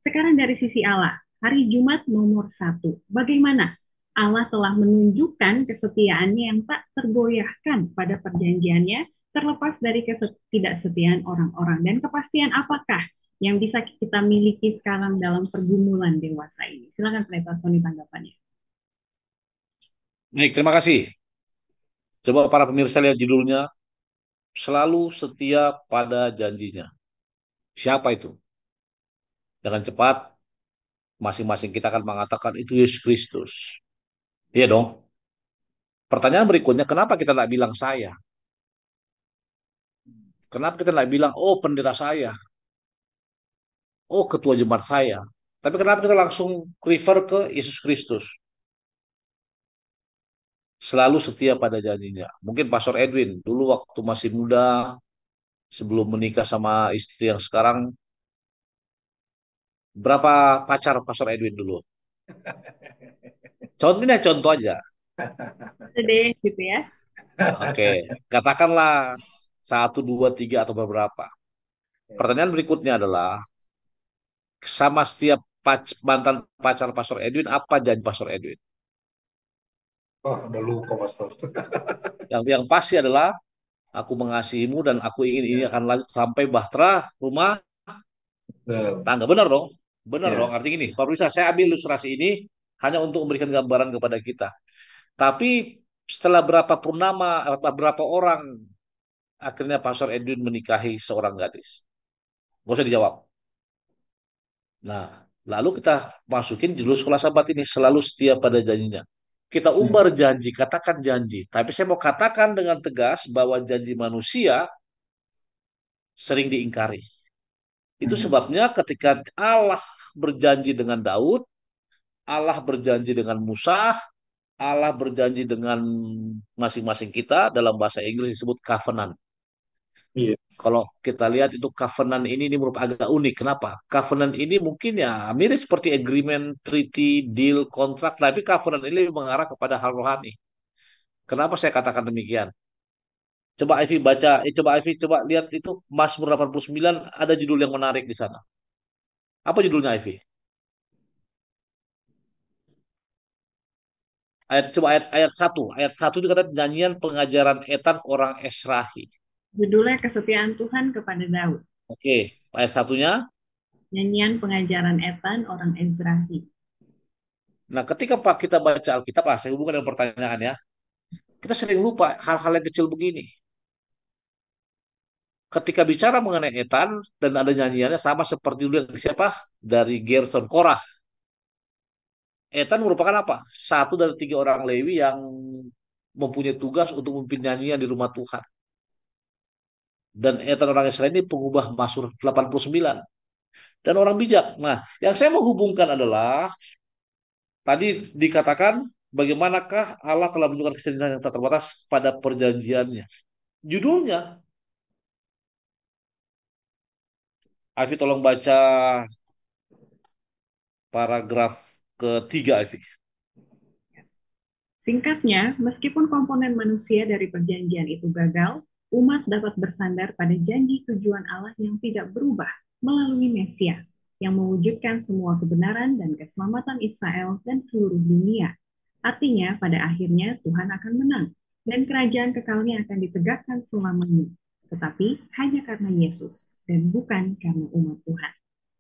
Sekarang dari sisi Allah, hari Jumat nomor 1. Bagaimana Allah telah menunjukkan kesetiaannya yang tak tergoyahkan pada perjanjiannya, terlepas dari ketidaksetiaan orang-orang. Dan kepastian apakah yang bisa kita miliki sekarang dalam pergumulan dewasa ini? Silakan Pendeta Sony tanggapannya. Baik, terima kasih. Coba para pemirsa lihat judulnya, selalu setia pada janjinya. Siapa itu? Dengan cepat, masing-masing kita akan mengatakan itu Yesus Kristus. Iya dong. Pertanyaan berikutnya, kenapa kita tidak bilang saya? Kenapa kita tidak bilang, oh pendeta saya, oh ketua jemaat saya? Tapi kenapa kita langsung refer ke Yesus Kristus? Selalu setia pada janjinya. Mungkin Pastor Edwin, dulu waktu masih muda, sebelum menikah sama istri yang sekarang, berapa pacar Pastor Edwin dulu? Contohnya contoh aja. Gede gitu ya. Oke, katakanlah satu, dua, tiga atau beberapa. Pertanyaan berikutnya adalah, sama setiap mantan pacar Pastor Edwin, apa janji Pastor Edwin? Oh, udah lupa, Pastor. Yang pasti adalah, aku mengasihimu dan aku ingin ini Ya, akan lanjut sampai bahtera rumah tangga. Benar dong? Benar dong. ya. Artinya gini, Pak Risa, saya ambil ilustrasi ini hanya untuk memberikan gambaran kepada kita. Tapi setelah berapa purnama, berapa orang akhirnya Pastor Edwin menikahi seorang gadis? Gak usah dijawab. Nah, lalu kita masukin judul sekolah sahabat ini, selalu setia pada janjinya. Kita umbar janji, katakan janji. Tapi saya mau katakan dengan tegas bahwa janji manusia sering diingkari. Itu sebabnya ketika Allah berjanji dengan Daud, Allah berjanji dengan Musa, Allah berjanji dengan masing-masing kita, dalam bahasa Inggris disebut covenant. Iya. Kalau kita lihat itu covenant ini merupakan agak unik. Kenapa? Covenant ini mungkin ya mirip seperti agreement, treaty, deal, kontrak, tapi covenant ini mengarah kepada hal rohani. Kenapa saya katakan demikian? Coba Ivy baca, coba Ivy coba lihat itu Mazmur 89, ada judul yang menarik di sana. Apa judulnya Ivy? Ayat 1. Ayat 1 itu kata nyanyian pengajaran Etan orang Esrahi. Judulnya Kesetiaan Tuhan kepada Daud. Oke, ayat satunya. Nyanyian pengajaran Etan orang Ezrahi. Nah, ketika Pak kita baca Alkitab, saya hubungkan dengan pertanyaan ya. Kita sering lupa hal-hal yang kecil begini. Ketika bicara mengenai Etan dan ada nyanyiannya sama seperti dulu yang siapa? Dari Gerson Korah. Etan merupakan apa? Satu dari tiga orang Lewi yang mempunyai tugas untuk memimpin nyanyian di rumah Tuhan. Dan Etan orang Israel ini pengubah Mazmur 89. Dan orang bijak. Nah, yang saya mau hubungkan adalah tadi dikatakan bagaimanakah Allah telah menunjukkan kesedihan yang tak terbatas pada perjanjiannya. Judulnya, Afi tolong baca paragraf ketiga, Afi. Singkatnya, meskipun komponen manusia dari perjanjian itu gagal, umat dapat bersandar pada janji tujuan Allah yang tidak berubah melalui Mesias yang mewujudkan semua kebenaran dan keselamatan Israel dan seluruh dunia. Artinya, pada akhirnya Tuhan akan menang dan kerajaan kekalnya akan ditegakkan selamanya, tetapi hanya karena Yesus dan bukan karena umat Tuhan.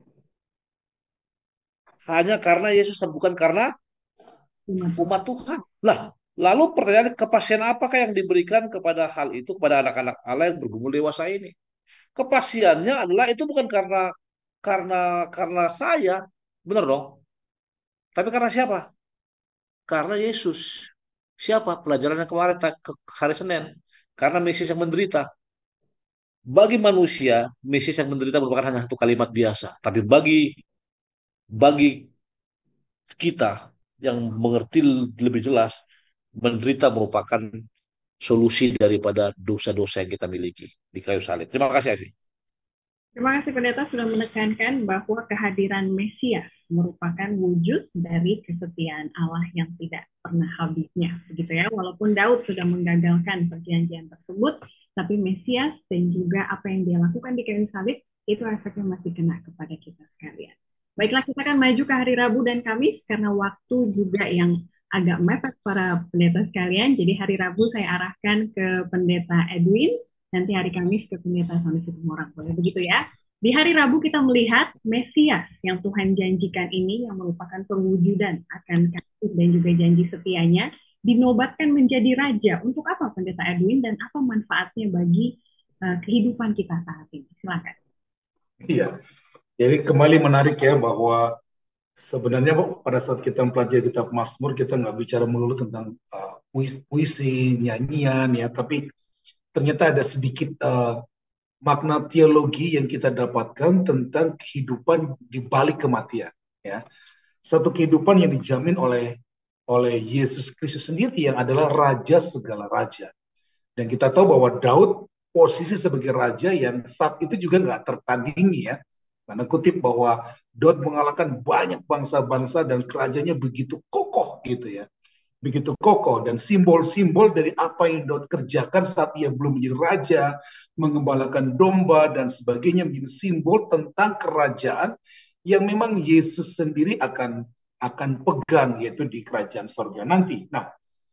Hanya karena Yesus dan bukan karena umat Tuhan. Lah, lalu pertanyaan, kepastian apakah yang diberikan kepada hal itu kepada anak-anak Allah yang bergumul dewasa ini? Kepastiannya adalah itu bukan karena karena saya, benar dong. Tapi karena siapa? Karena Yesus. Siapa? Pelajaran yang kemarin ke hari Senin. Karena Mesias yang menderita. Bagi manusia, Mesias yang menderita merupakan hanya satu kalimat biasa. Tapi bagi kita yang mengerti lebih jelas, menderita merupakan solusi daripada dosa-dosa yang kita miliki di kayu salib. Terima kasih, Avi. Terima kasih pendeta sudah menekankan bahwa kehadiran Mesias merupakan wujud dari kesetiaan Allah yang tidak pernah habisnya, begitu ya. Walaupun Daud sudah menggagalkan perjanjian tersebut, tapi Mesias dan juga apa yang dia lakukan di kayu salib itu efeknya masih kena kepada kita sekalian. Baiklah, kita akan maju ke hari Rabu dan Kamis karena waktu juga yang agak mepet para pendeta sekalian. Jadi hari Rabu saya arahkan ke pendeta Edwin, nanti hari Kamis ke pendeta Sony Situmorang. Boleh begitu ya? Di hari Rabu kita melihat Mesias yang Tuhan janjikan ini yang merupakan perwujudan akan kasih dan juga janji setianya dinobatkan menjadi raja. Untuk apa pendeta Edwin dan apa manfaatnya bagi kehidupan kita saat ini? Silakan. Iya, jadi kembali menarik ya bahwa sebenarnya pada saat kita mempelajari kitab Mazmur kita nggak bicara melulu tentang puisi, nyanyian ya, tapi ternyata ada sedikit makna teologi yang kita dapatkan tentang kehidupan di balik kematian ya. Satu kehidupan yang dijamin oleh Yesus Kristus sendiri yang adalah raja segala raja. Dan kita tahu bahwa Daud posisi sebagai raja yang saat itu juga nggak tertandingi ya. Karena kutip bahwa Daud mengalahkan banyak bangsa-bangsa dan kerajaannya begitu kokoh gitu ya. Begitu kokoh dan simbol-simbol dari apa yang Daud kerjakan saat ia belum menjadi raja, mengembalakan domba dan sebagainya menjadi simbol tentang kerajaan yang memang Yesus sendiri akan pegang yaitu di kerajaan sorga nanti. Nah,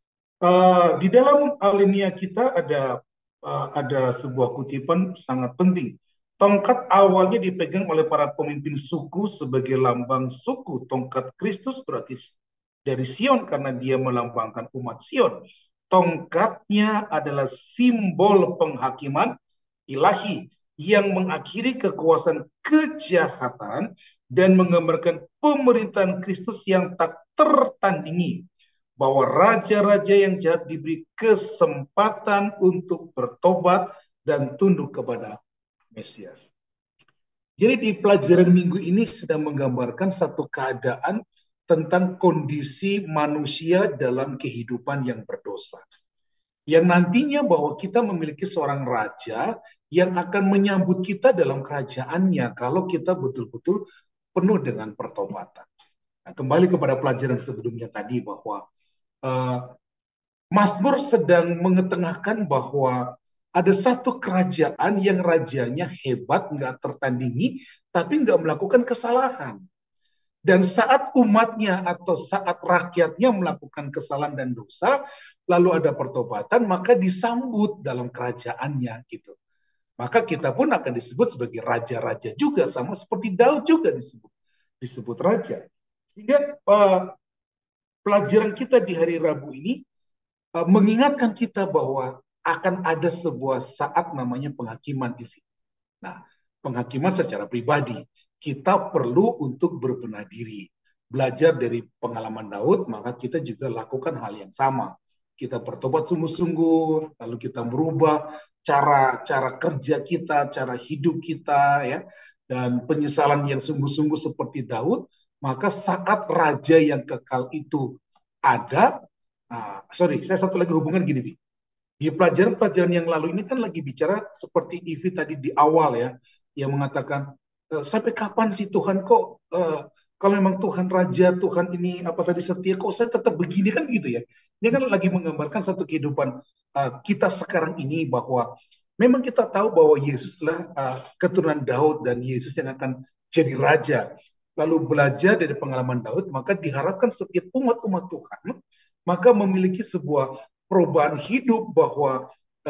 di dalam alinea kita ada sebuah kutipan sangat penting. Tongkat awalnya dipegang oleh para pemimpin suku sebagai lambang suku. Tongkat Kristus berarti dari Sion karena dia melambangkan umat Sion. Tongkatnya adalah simbol penghakiman ilahi yang mengakhiri kekuasaan kejahatan dan menggambarkan pemerintahan Kristus yang tak tertandingi, bahwa raja-raja yang jahat diberi kesempatan untuk bertobat dan tunduk kepada Mesias. Jadi di pelajaran minggu ini sedang menggambarkan satu keadaan tentang kondisi manusia dalam kehidupan yang berdosa. Yang nantinya bahwa kita memiliki seorang raja yang akan menyambut kita dalam kerajaannya kalau kita betul-betul penuh dengan pertobatan. Nah, kembali kepada pelajaran sebelumnya tadi bahwa Mazmur sedang mengetengahkan bahwa ada satu kerajaan yang rajanya hebat, nggak tertandingi, tapi nggak melakukan kesalahan. Dan saat umatnya atau saat rakyatnya melakukan kesalahan dan dosa, lalu ada pertobatan, maka disambut dalam kerajaannya gitu. Maka kita pun akan disebut sebagai raja-raja juga, sama seperti Daud juga disebut raja. Sehingga pelajaran kita di hari Rabu ini mengingatkan kita bahwa akan ada sebuah saat namanya penghakiman itu. Nah, penghakiman secara pribadi, kita perlu untuk berbenah diri. Belajar dari pengalaman Daud, maka kita juga lakukan hal yang sama. Kita bertobat sungguh-sungguh, lalu kita merubah cara kerja kita, cara hidup kita, ya, dan penyesalan yang sungguh-sungguh seperti Daud, maka saat raja yang kekal itu ada, saya satu lagi hubungan gini, Bi. Di pelajaran-pelajaran yang lalu ini kan lagi bicara seperti Ivi tadi di awal ya, yang mengatakan sampai kapan sih Tuhan kok kalau memang Tuhan Raja, Tuhan ini apa tadi setia, kok saya tetap begini kan gitu ya. Ini kan lagi menggambarkan satu kehidupan kita sekarang ini bahwa memang kita tahu bahwa Yesus adalah keturunan Daud dan Yesus yang akan jadi Raja. Lalu belajar dari pengalaman Daud, maka diharapkan setiap umat-umat Tuhan maka memiliki sebuah perubahan hidup bahwa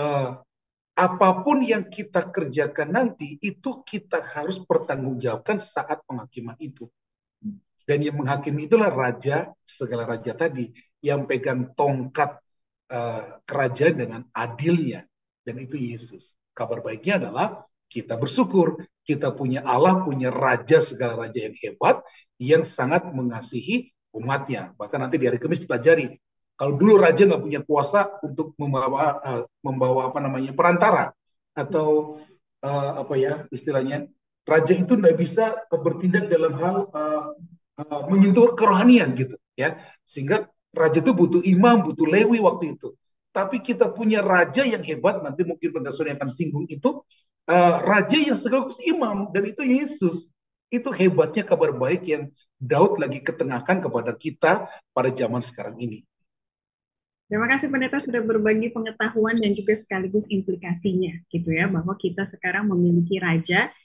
apapun yang kita kerjakan nanti itu kita harus pertanggungjawabkan saat penghakiman itu. Dan yang menghakimi itulah raja, segala raja tadi, yang pegang tongkat kerajaan dengan adilnya. Dan itu Yesus. Kabar baiknya adalah kita bersyukur. Kita punya Allah, punya raja, segala raja yang hebat, yang sangat mengasihi umatnya. Bahkan nanti di hari Kamis pelajari. Kalau dulu raja nggak punya kuasa untuk membawa apa namanya perantara atau apa ya istilahnya, raja itu nggak bisa bertindak dalam hal menyentuh kerohanian gitu ya, sehingga raja itu butuh imam, butuh lewi waktu itu. Tapi kita punya raja yang hebat, nanti mungkin pendasaran yang akan singgung itu, raja yang sekaligus imam, dan itu Yesus. Itu hebatnya kabar baik yang Daud lagi ketengahkan kepada kita pada zaman sekarang ini. Terima kasih pendeta sudah berbagi pengetahuan dan juga sekaligus implikasinya gitu ya, bahwa kita sekarang memiliki raja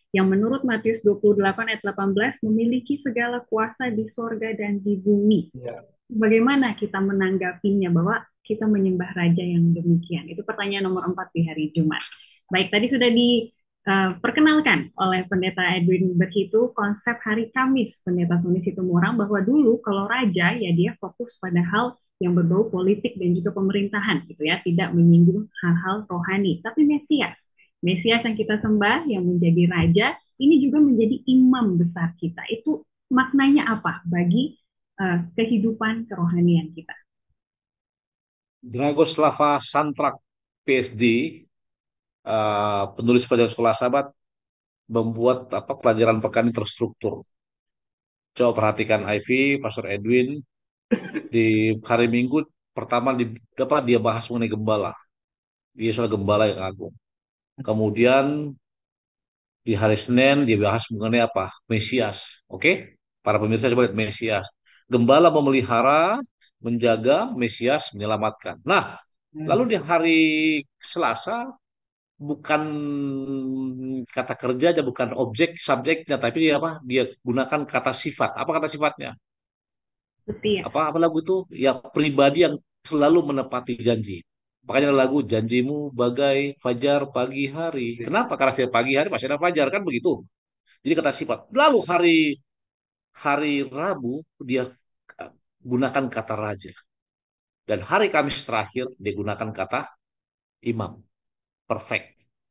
yang menurut Matius 28 ayat 18 memiliki segala kuasa di sorga dan di bumi. Ya. Bagaimana kita menanggapinya bahwa kita menyembah Raja yang demikian? Itu pertanyaan nomor 4 di hari Jumat. Baik, tadi sudah diperkenalkan oleh Pendeta Edwin Berhitu konsep hari Kamis Pendeta Sony Situmorang, bahwa dulu kalau raja ya dia fokus pada hal yang berbau politik dan juga pemerintahan gitu ya, tidak menyinggung hal-hal rohani. Tapi Mesias yang kita sembah yang menjadi raja ini juga menjadi imam besar kita. Itu maknanya apa bagi kehidupan kerohanian kita? Dragoslava Santrak, PhD, penulis pelajaran sekolah sahabat, membuat pelajaran pekan ini terstruktur. Coba perhatikan Ivy, Pastor Edwin, di hari Minggu pertama dia bahas mengenai gembala. Dia soal gembala yang agung. Kemudian di hari Senin dia bahas mengenai apa? Mesias. Oke? Para pemirsa coba lihat Mesias. Gembala memelihara, menjaga, Mesias menyelamatkan. Nah, lalu di hari Selasa bukan kata kerja aja, bukan objek subjeknya, tapi dia apa? Dia gunakan kata sifat. Apa kata sifatnya? Setia. Apa lagu itu? Ya, pribadi yang selalu menepati janji. Makanya ada lagu janjimu bagai fajar pagi hari. Kenapa? Karena setiap pagi hari pasti ada fajar, kan begitu. Jadi kata sifat. Lalu hari hari Rabu dia uh, gunakan kata raja. Dan hari Kamis terakhir dia gunakan kata imam. Perfect.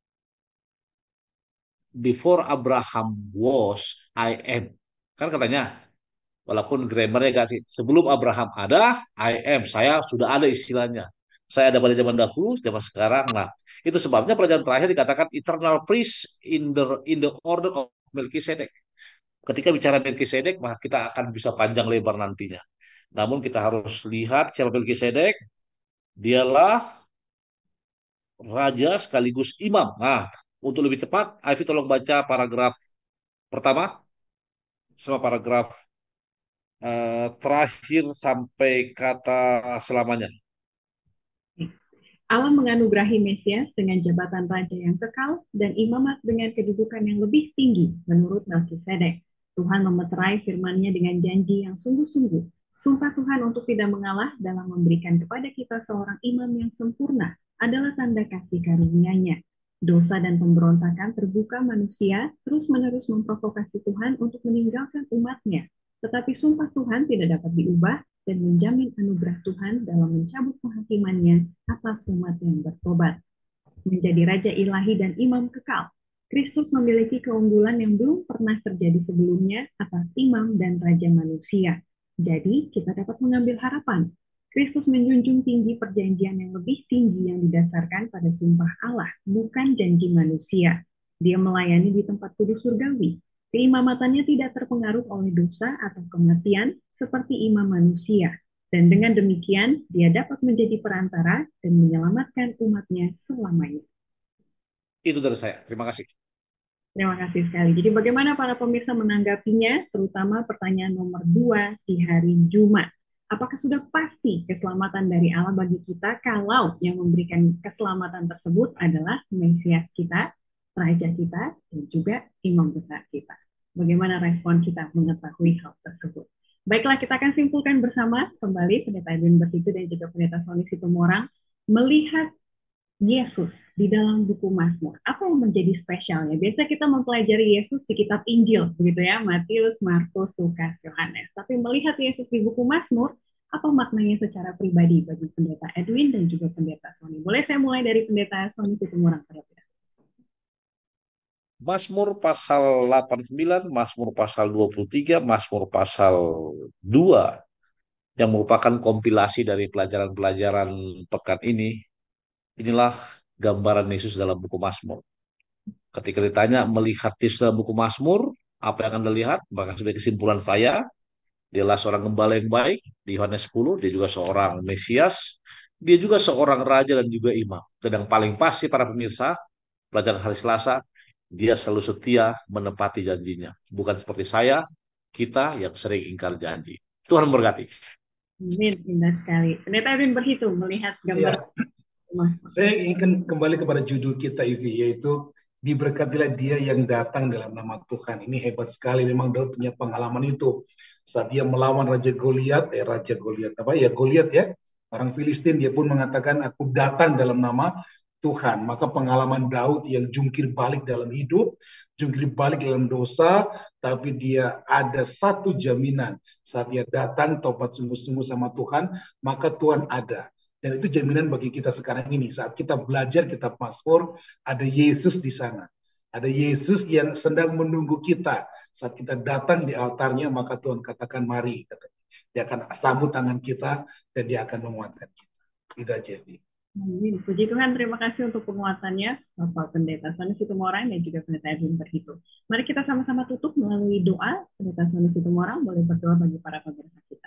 Before Abraham was, I am. Kan katanya, walaupun grammarnya gak sih, sebelum Abraham ada, I am. Saya sudah ada istilahnya. Saya ada pada zaman dahulu, zaman sekarang. Nah, itu sebabnya pelajaran terakhir dikatakan eternal priest in the order of Melchizedek. Ketika bicara Melchizedek, maka kita akan bisa panjang lebar nantinya. Namun kita harus lihat siapa Melchizedek. Dialah raja sekaligus imam. Nah, untuk lebih cepat, Ivy tolong baca paragraf pertama sama paragraf terakhir sampai kata selamanya. Allah menganugerahi Mesias dengan jabatan raja yang kekal dan imamat dengan kedudukan yang lebih tinggi menurut Melkisedek. Tuhan memeterai firman-Nya dengan janji yang sungguh-sungguh. Sumpah Tuhan untuk tidak mengalah dalam memberikan kepada kita seorang imam yang sempurna adalah tanda kasih karunia-Nya. Dosa dan pemberontakan terbuka manusia terus-menerus memprovokasi Tuhan untuk meninggalkan umat-Nya. Tetapi sumpah Tuhan tidak dapat diubah dan menjamin anugerah Tuhan dalam mencabut penghakimannya atas umat yang bertobat. Menjadi Raja Ilahi dan Imam Kekal, Kristus memiliki keunggulan yang belum pernah terjadi sebelumnya atas imam dan raja manusia. Jadi, kita dapat mengambil harapan. Kristus menjunjung tinggi perjanjian yang lebih tinggi yang didasarkan pada sumpah Allah, bukan janji manusia. Dia melayani di tempat kudus surgawi. Keimamatannya tidak terpengaruh oleh dosa atau kematian seperti imam manusia. Dan dengan demikian, dia dapat menjadi perantara dan menyelamatkan umatnya selamanya. Itu dari saya. Terima kasih. Terima kasih sekali. Jadi bagaimana para pemirsa menanggapinya, terutama pertanyaan nomor 2 di hari Jumat. Apakah sudah pasti keselamatan dari Allah bagi kita kalau yang memberikan keselamatan tersebut adalah Mesias kita, Raja kita, dan juga Imam Besar kita? Bagaimana respon kita mengetahui hal tersebut? Baiklah, kita akan simpulkan bersama kembali Pendeta Edwin Berhitu dan juga Pendeta Sony Situmorang melihat Yesus di dalam buku Mazmur. Apa yang menjadi spesialnya? Biasa kita mempelajari Yesus di kitab Injil, begitu ya, Matius, Markus, Lukas, Yohanes. Tapi melihat Yesus di buku Mazmur, apa maknanya secara pribadi bagi Pendeta Edwin dan juga Pendeta Sony? Boleh saya mulai dari Pendeta Sony Situmorang terlebih dahulu. Mazmur pasal 89, Mazmur pasal 23, Mazmur pasal 2 yang merupakan kompilasi dari pelajaran-pelajaran pekan ini. Inilah gambaran Yesus dalam buku Mazmur. Ketika ditanya melihat Yesus dalam buku Mazmur, apa yang Anda lihat? Maka sebagai kesimpulan saya, dialah seorang gembala yang baik di Yohanes 10, dia juga seorang Mesias, dia juga seorang raja dan juga imam. Dan yang paling pasti para pemirsa, pelajaran hari Selasa, dia selalu setia menepati janjinya. Bukan seperti saya, kita yang sering ingkar janji. Tuhan memberkati. Amin, indah sekali. Pendeta Edwin Berhitu melihat gambar Ya, saya ingin kembali kepada judul kita, Ivi, yaitu Diberkatilah dia yang datang dalam nama Tuhan. Ini hebat sekali, memang Daud punya pengalaman itu. Saat dia melawan Goliat ya, orang Filistin, dia pun mengatakan, aku datang dalam nama Tuhan. Maka pengalaman Daud yang jungkir balik dalam hidup, jungkir balik dalam dosa, tapi dia ada satu jaminan. Saat dia datang, tobat sungguh-sungguh sama Tuhan, maka Tuhan ada. Dan itu jaminan bagi kita sekarang ini. Saat kita belajar kitab Mazmur, ada Yesus di sana. Ada Yesus yang sedang menunggu kita. Saat kita datang di altarnya, maka Tuhan katakan, mari. Dia akan sambut tangan kita, dan dia akan menguatkan kita. Itu aja. Amin. Puji Tuhan, terima kasih untuk penguatannya, Bapak Pendeta Sony Situmorang dan juga Pendeta Edwin Berhitu. Mari kita sama-sama tutup melalui doa. Pendeta Sony Situmorang boleh berdoa bagi para pemirsa kita.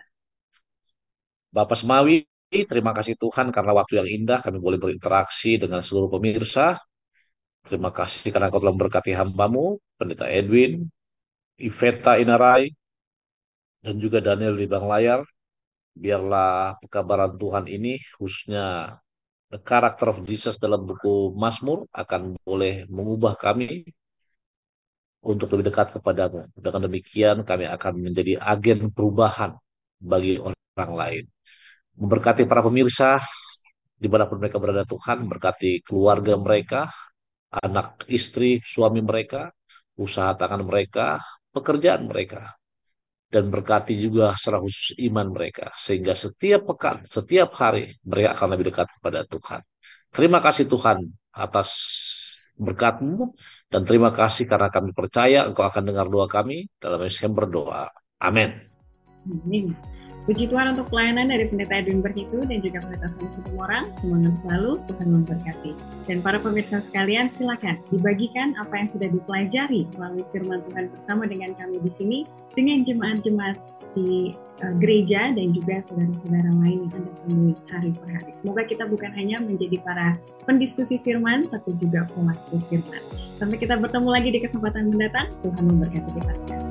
Bapak Semawi, terima kasih Tuhan karena waktu yang indah kami boleh berinteraksi dengan seluruh pemirsa. Terima kasih karena Kau telah memberkati hamba-Mu, Pendeta Edwin, Iveta Inarai, dan juga Daniel di belakang layar. Biarlah pekabaran Tuhan ini, khususnya The Character of Jesus dalam buku Mazmur, akan boleh mengubah kami untuk lebih dekat kepadamu. Dengan demikian kami akan menjadi agen perubahan bagi orang lain. Memberkati para pemirsa dimanapun mereka berada Tuhan, berkati keluarga mereka, anak istri, suami mereka, usaha tangan mereka, pekerjaan mereka, dan berkati juga secara khusus iman mereka, sehingga setiap pekan, setiap hari mereka akan lebih dekat kepada Tuhan. Terima kasih Tuhan atas berkat-Mu, dan terima kasih karena kami percaya Engkau akan dengar doa kami. Dalam Yesus kami berdoa. Amin. Amin. Puji Tuhan untuk pelayanan dari Pendeta Edwin Berhitu dan juga Pendeta Sony Situmorang. Semangat selalu, Tuhan memberkati. Dan para pemirsa sekalian, silakan dibagikan apa yang sudah dipelajari melalui firman Tuhan bersama dengan kami di sini, dengan jemaat-jemaat di gereja dan juga saudara-saudara lain yang Anda temui hari per hari. Semoga kita bukan hanya menjadi para pendiskusi firman, tapi juga pelaku firman. Sampai kita bertemu lagi di kesempatan mendatang. Tuhan memberkati kita.